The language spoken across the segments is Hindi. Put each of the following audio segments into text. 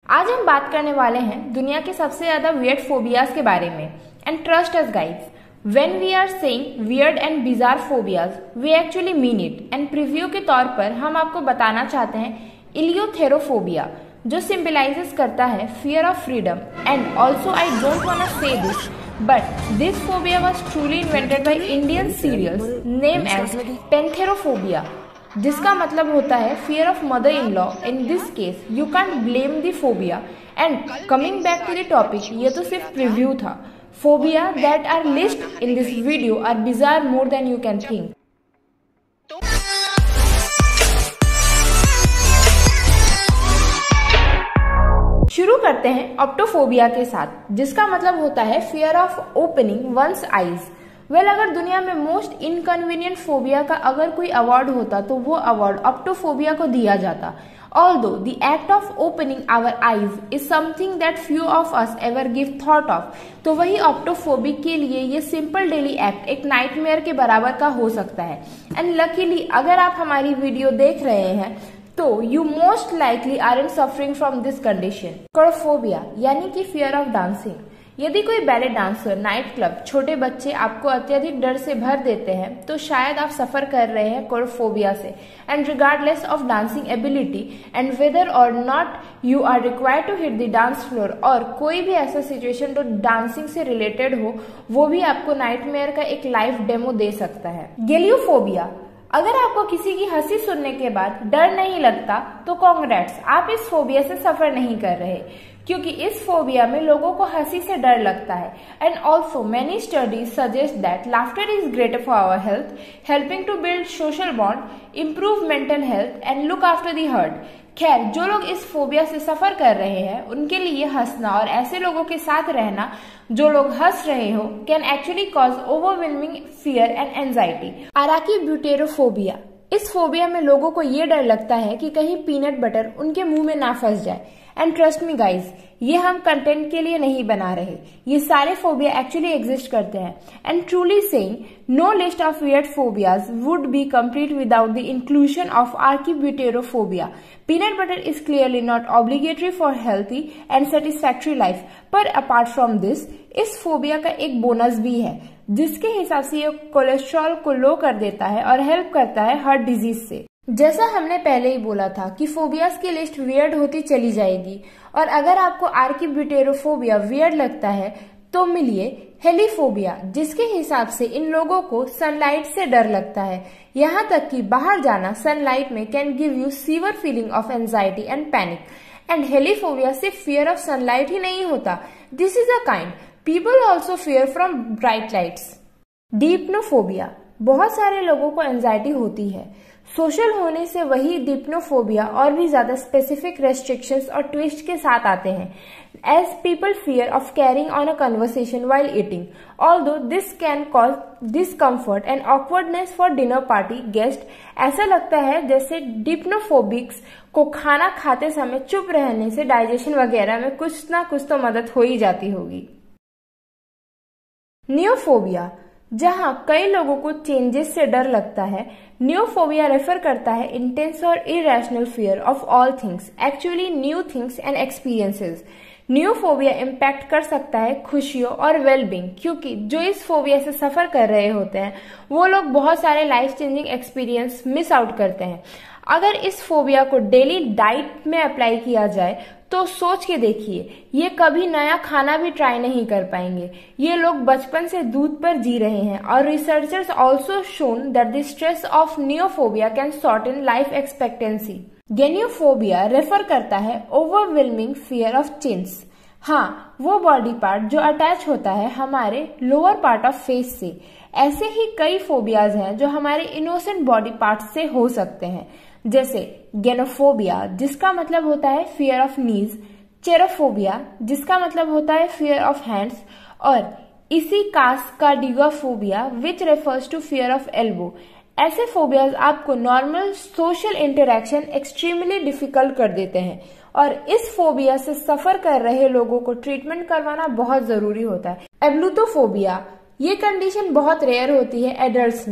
आज हम बात करने वाले हैं दुनिया के सबसे ज्यादा वियर्ड फोबियाज के बारे में। And trust us guys, when we are saying weird and bizarre phobias we actually mean it. And preview के तौर पर हम आपको बताना चाहते हैं इलियोथेरोफोबिया, जो सिंबलाइजेस करता है fear of freedom. And also I don't want to say this, but this phobia was truly invented by Indian serials named as Pantherophobia, जिसका मतलब होता है fear of mother-in-law. In this case, you can't blame the phobia. And coming back to the topic, ये तो सिर्फ preview था. Phobia that are listed in this video are bizarre more than you can think. शुरू करते हैं ऑप्टोफोबिया के साथ, जिसका मतलब होता है fear of opening one's eyes. Well, अगर दुनिया में मोस्ट इनकन्वीनियंट फोबिया का अगर कोई अवार्ड होता तो वो अवार्ड ऑप्टोफोबिया को दिया जाता। Although the act of opening our eyes is something that few of us ever give thought of, तो वही ऑप्टोफोबिक के लिए ये सिंपल डेली एक्ट एक नाइटमेयर के बराबर का हो सकता है। एंड लकीली अगर आप हमारी वीडियो देख रहे हैं तो you most likely aren't suffering from this condition. Chorophobia यानी कि फियर ऑफ डांसिंग। यदि कोई बैले डांसर, नाइट क्लब, छोटे बच्चे आपको अत्यधिक डर से भर देते हैं तो शायद आप सफर कर रहे हैं कोरोफोबिया से। And regardless of dancing ability and whether और not you are required to hit the dance floor, और कोई भी ऐसा सिचुएशन जो डांसिंग से रिलेटेड हो, वो भी आपको नाइटमेयर का एक लाइव डेमो दे सकता है। गेलियोफोबिया, अगर आपको किसी की हंसी सुनने के बाद डर नहीं लगता तो कांग्रेट्स, आप इस फोबिया से सफर नहीं कर रहे, क्योंकि इस फोबिया में लोगों को हंसी से डर लगता है। And also many studies suggest that laughter is great for our health, helping to build social bond, improve mental health and look after the heart. खैर, जो लोग इस फोबिया से सफर कर रहे हैं उनके लिए हंसना और ऐसे लोगों के साथ रहना जो लोग हंस रहे हो can actually cause overwhelming fear and anxiety. Arachibutyrophobia, इस फोबिया में लोगों को ये डर लगता है कि कहीं पीनट बटर उनके मुंह में ना फंस जाए। एंड ट्रस्ट मी गाइज, ये हम कंटेंट के लिए नहीं बना रहे, ये सारे फोबिया एक्चुअली एग्जिस्ट करते हैं। And truly saying, no list of weird phobias would be complete without the inclusion of arachibutyrophobia. Peanut butter is clearly not obligatory for healthy and satisfactory life, पर अपार्ट फ्रॉम दिस, इस फोबिया का एक बोनस भी है, जिसके हिसाब से ये कोलेस्ट्रॉल को लो कर देता है और हेल्प करता है हार्ट डिजीज से। जैसा हमने पहले ही बोला था कि फोबियाज की लिस्ट वियर्ड होती चली जाएगी, और अगर आपको आर्कीब्यूटेरोफोबिया वियर्ड लगता है तो मिलिए हेलिफोबिया, जिसके हिसाब से इन लोगों को सनलाइट से डर लगता है, यहाँ तक कि बाहर जाना सनलाइट में can give you severe feeling of anxiety and panic. And heliophobia सिर्फ फियर ऑफ सनलाइट ही नहीं होता, this is a kind people also fear from bright lights. Deipnophobia, बहुत सारे लोगों को एंजाइटी होती है। सोशल होने से वही डिप्नोफोबिया और भी ज्यादा स्पेसिफिक रेस्ट्रिक्शंस और ट्विस्ट के साथ आते हैं, as people fear of carrying on a conversation while eating, although this can cause discomfort and awkwardness for dinner party guest. ऐसा लगता है जैसे डिप्नोफोबिक्स को खाना खाते समय चुप रहने से डाइजेशन वगैरह में कुछ ना कुछ तो मदद हो ही जाती होगी। नियोफोबिया, जहां कई लोगों को चेंजेस से डर लगता है, नियोफोबिया रेफर करता है इंटेंस और irrational fear of all things, actually new things and experiences. Neophobia impact कर सकता है खुशियों और वेलबींग, क्योंकि जो इस फोबिया से सफर कर रहे होते हैं वो लोग बहुत सारे life changing experience miss out करते हैं। अगर इस फोबिया को डेली डाइट में अप्लाई किया जाए तो सोच के देखिए, ये कभी नया खाना भी ट्राई नहीं कर पाएंगे। ये लोग बचपन से दूध पर जी रहे हैं, और researchers also shown that the stress of neophobia can shorten life expectancy. Geniophobia refer करता है ओवरवेलमिंग फियर ऑफ चिन्स। हाँ, वो बॉडी पार्ट जो अटैच होता है हमारे लोअर पार्ट ऑफ फेस से। ऐसे ही कई फोबियाज हैं जो हमारे इनोसेंट बॉडी पार्ट से हो सकते हैं, जैसे गेनोफोबिया, जिसका मतलब होता है फियर ऑफ नीज, चेरोफोबिया, जिसका मतलब होता है फियर ऑफ हैंड्स, और इसी cascadigaphobia which refers to fear of elbow. ऐसे फोबियाज आपको normal social interaction extremely difficult कर देते हैं, और इस फोबिया से सफर कर रहे लोगों को ट्रीटमेंट करवाना बहुत जरूरी होता है। एब्लूटोफोबिया, ये कंडीशन बहुत रेयर होती है एडल्ट्स में,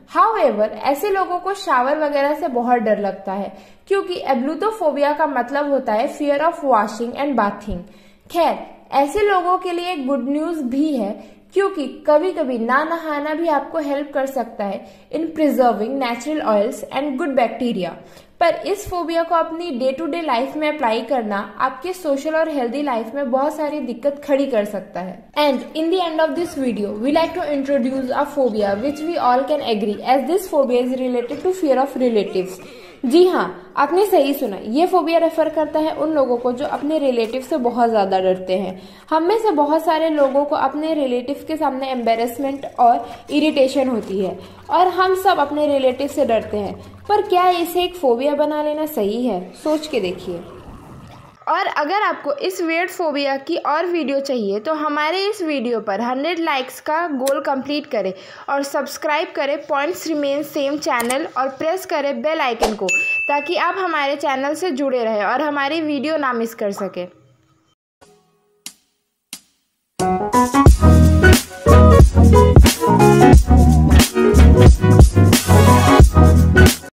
हाउएवर ऐसे लोगों को शावर वगैरह से बहुत डर लगता है क्योंकि एब्लूथोफोबिया का मतलब होता है fear of washing and bathing. खैर, ऐसे लोगों के लिए एक गुड न्यूज भी है क्योंकि कभी कभी ना नहाना भी आपको हेल्प कर सकता है in preserving natural oils and good bacteria. पर इस फोबिया को अपनी डे टू डे लाइफ में अप्लाई करना आपके सोशल और हेल्दी लाइफ में बहुत सारी दिक्कत खड़ी कर सकता है। And in the end of this video we like to introduce a phobia which we all can agree as this phobia is related to fear of relatives. जी हाँ, आपने सही सुना, ये फोबिया रेफर करता है उन लोगों को जो अपने रिलेटिव से बहुत ज्यादा डरते हैं। हम में से बहुत सारे लोगों को अपने रिलेटिव के सामने एम्बेरसमेंट और इरिटेशन होती है और हम सब अपने रिलेटिव से डरते हैं। पर क्या इसे एक फोबिया बना लेना सही है? सोच के देखिए। और अगर आपको इस वियर्ड फोबिया की और वीडियो चाहिए तो हमारे इस वीडियो पर 100 लाइक्स का गोल कंप्लीट करें और सब्सक्राइब करें पॉइंट्स रिमेन सेम चैनल और प्रेस करें बेल आइकन को ताकि आप हमारे चैनल से जुड़े रहें और हमारी वीडियो ना मिस कर सकें।